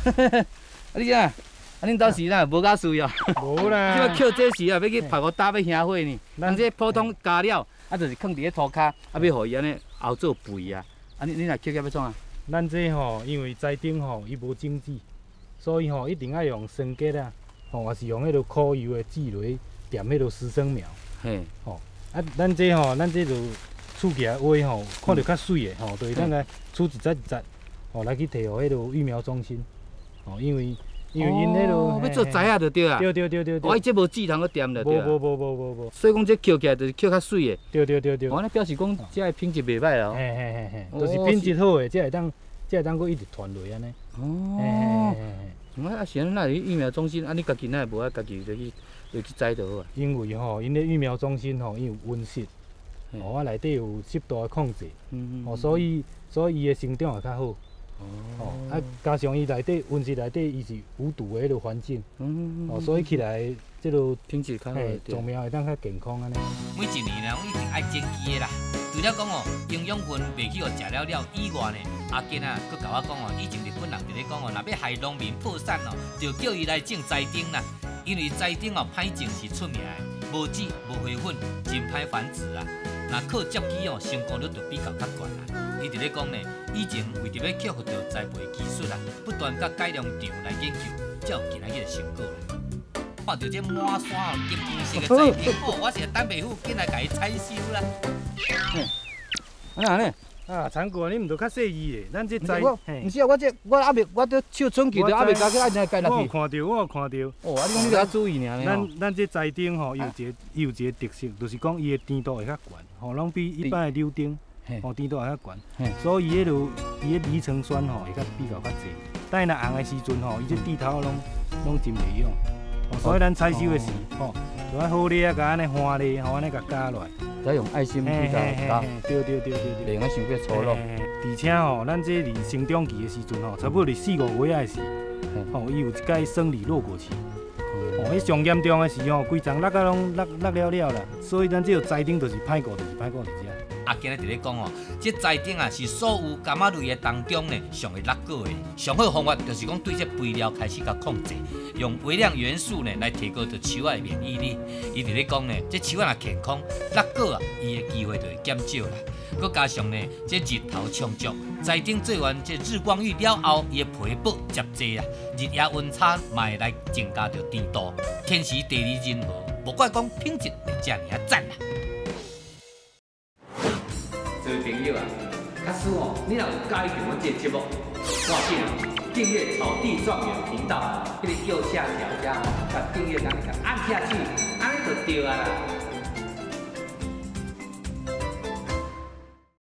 你啊，恁到时呐无甲水哦。 无啦。 即要捡这时啊，要去拍个搭要香火呢。咱这普通加料，啊，就是放伫咧涂骹，啊，要互伊安尼后做肥啊。啊，你若捡要创啊？ 咱这吼，因为栽丁吼伊无经济，所以吼一定要用生结啊，吼也是用迄落烤油的籽落点迄落丝生苗。 嘿， 吼，啊，咱这就厝起来挖吼，看着较水的吼，就是咱来厝一节，吼来去摕互迄落育苗中心，吼，因为因迄落要做栽啊就对啊。 对。 哦，伊这无籽通去点就对啊。 无。 所以讲这捡起来就是捡较水的。 对。 哦，那表示讲这品质袂歹哦。 嘿，就是品质好的，才会当佫一直传落安尼。 哦。啊，是安那育苗中心，啊，你家己那无啊，家己就去栽就好啊。 因为吼，因咧育苗中心吼，伊有温室，吼啊内底有湿度的控制，吼，所以伊的生长会较好。哦，啊，加上伊内底温室内底伊是无毒的迄落环境，哦，所以起来即落品质较好， 种苗会当较健康安尼。 每一年呢，我一定爱种基的啦。除了讲哦，营养分袂去哦食了以外呢，阿健啊，佮甲我讲哦，以前日本人伫咧讲哦，若要害农民破产哦，就叫伊来种栽丁啦。因为栽丁哦，歹种是出名的，无籽无花粉，真歹繁殖啊。若靠接机哦，成功率就比较悬啦。伊伫咧讲呢，以前为着要克服着栽培技术啊，不断甲改良场来研究，才有今仔日的成果咧。看到这满山哦金黄色的栽丁，哦，我是等袂赴，紧来甲伊采收啦。 安尼。 啊，参过你毋着较细意的，咱这栽， 毋是啊，我还袂，我都手春去，都还袂加去，爱怎改落去？ 我有看到。 哦，啊，你讲你较注意尔呢？ 咱这栽丁吼，伊有一个特色，就是讲伊的甜度会较悬，吼，拢比一般的柳丁，吼甜度会较悬，所以伊的离层酸吼会比较济。等伊若红的时阵吼，伊这地头拢真袂用，所以咱采收的时吼，就爱好咧啊，甲安尼花咧，吼安尼甲加落来。 要用爱心比较高， 对， 袂用伤过粗鲁。 而且吼，咱这伫生长期的时阵吼，差不多伫4、5月仔时，吼，伊有一届生理落果期，吼，迄上严重的是吼，规丛落啊拢落了啦，所以咱这个栽丁就是歹顾伫遮。 啊，今日伫咧讲哦，这栽丁啊是所有柑仔类的当中呢上会落果的，上好方法就是讲对这肥料开始甲控制，用微量元素呢来提高着树仔的免疫力。伊伫咧讲呢，这树仔若健康，落果啊伊的机会就会减少啦。佮加上呢，这日头充足，栽丁做完这日光浴了后，伊的皮薄接济啊，日夜温差嘛会来增加着甜度，天时地利人和，无怪讲品质会遮尔啊赞啦。做朋友啊，假使哦，你若有介意我这节目，赶紧订阅草地状元频道，迄个右下角加订阅按下去，安尼就对啊啦。